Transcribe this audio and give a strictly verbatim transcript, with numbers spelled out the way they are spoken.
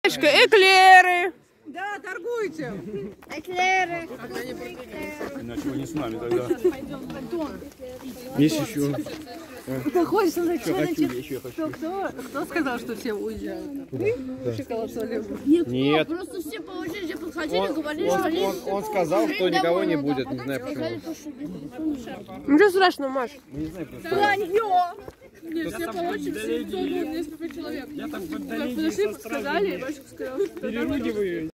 Эклеры. Да, торгуйте. Эклеры. Иначе вы не с нами тогда. Есть еще. Ты хочешь, смотри, Еще хочу, еще хочу. кто, кто сказал, что все уезжают? Нет. Просто все по очереди подходили, говорили, Он, что они... он, он сказал, что никого не будет. Не знаю почему. Ничего страшного, Маш. Не знаю, просто. Нет, все по очереди, несколько человек. Я там в Подошли, сказали, и батюшка сказал, что... переругиваю.